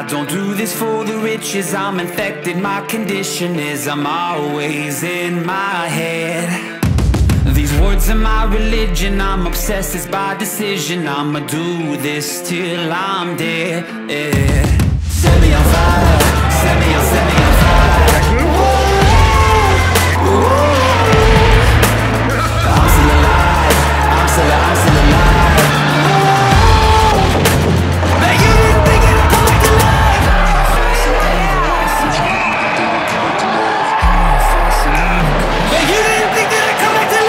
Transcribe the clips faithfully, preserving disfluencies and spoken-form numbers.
don't do this for the riches, I'm infected. My condition is I'm always in my head. These words are my religion, I'm obsessed, it's by decision. I'ma do this till I'm dead, yeah. Set me on fire, set me on, set me on fire. I'm still alive, I'm still, I'm still alive. Man, you didn't think it'd come back to life. Man, you didn't think that it'd come back to life.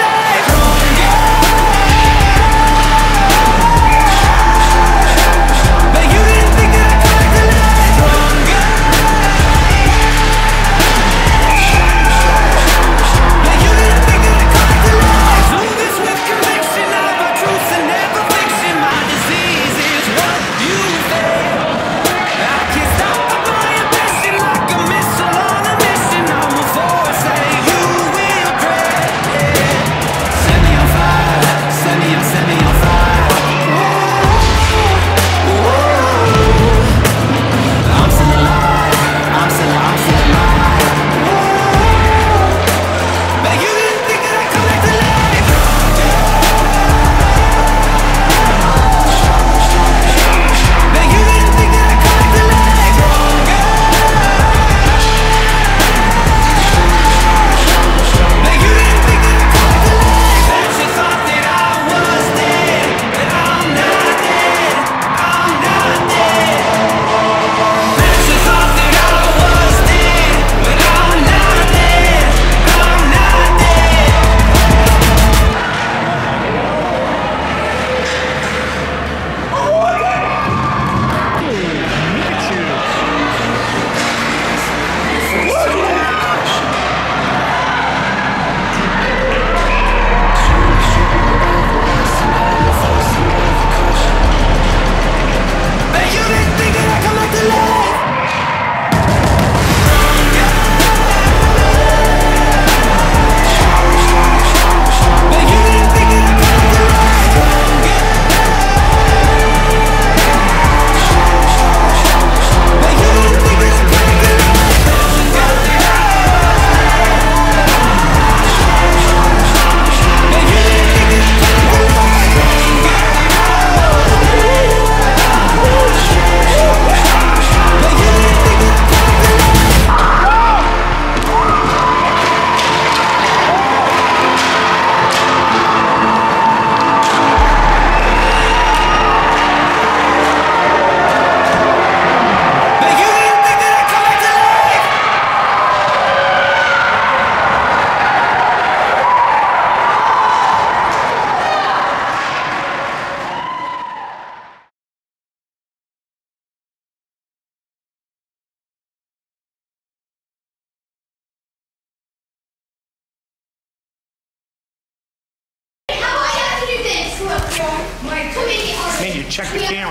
Man, you check the camera.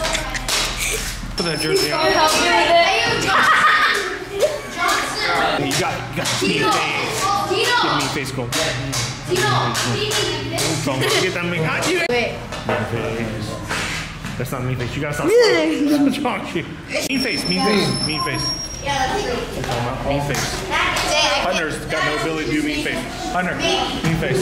Put that jersey on. You got, you got the mean face. Get mean face going. Get that mean face. Wait. That's not mean face. You gotta stop. What's wrong with you? Mean face, mean face, mean face. We're talking about mean face. Hunter's got no ability to do mean face. Hunter, mean face.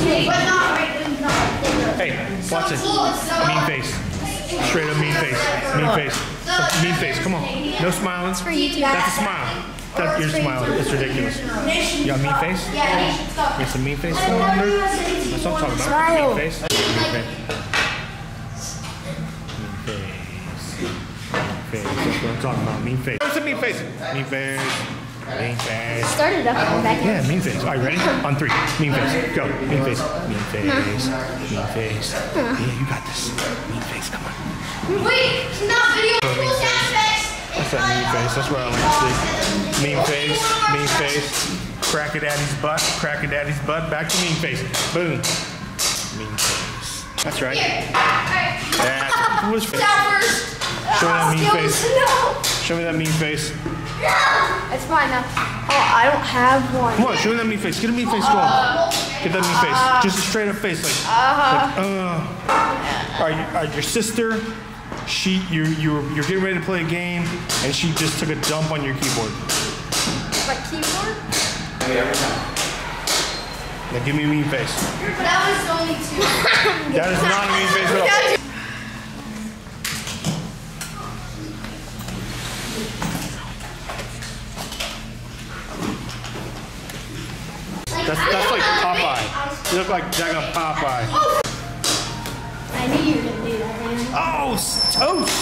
Hey, watch it. Mean face. Straight up mean face. Mean face. Mean face. Come on. No smiling. That's a smile. That, you're smiling. It's ridiculous. You got mean face? You got some mean face going on there? That's what I'm talking about. Mean face. Mean face. Mean face. That's what I'm talking about. Mean face. What's a mean face? Mean face. Mean face. Started up and back. Yeah, mean face. All right, ready? On three. Mean face. Go. Mean face. Mean face. Mean face. Yeah, you got this. Mean face. Come on. Wait, it's not video. That's that mean face. That's what I like to see. Mean face. Mean face. Crack a daddy's butt. Crack a daddy's butt. Back to mean face. Boom. Mean face. That's right. That's what's face. Show me that mean face. Show me that mean face. It's fine now. Oh, I don't have one. Come on, show me that mean face. Get a mean face going. Get that mean face. Just a straight up face, like, Uh-huh. like uh. Are you, are your sister? she you you're you're getting ready to play a game, and she just took a dump on your keyboard. Like keyboard? Now give me a mean face. That was only two. That is not a mean face at all. That's, that's like Popeye. You look like Jack Popeye. I knew you were going to do that, man. Oh, toast!